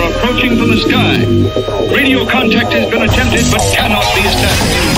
approaching from the sky. Radio contact has been attempted but cannot be established.